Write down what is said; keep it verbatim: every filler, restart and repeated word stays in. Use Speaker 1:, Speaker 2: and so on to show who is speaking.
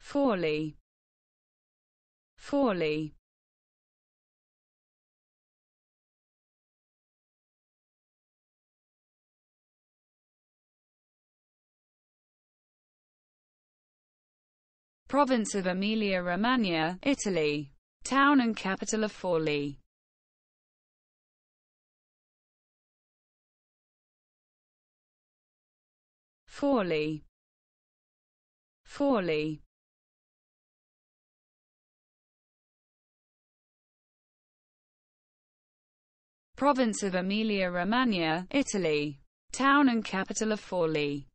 Speaker 1: Forli, Forli. Province of Emilia-Romagna, Italy. Town and capital of Forli. Forli, Forli. Province of Emilia-Romagna, Italy. Town and capital of Forli.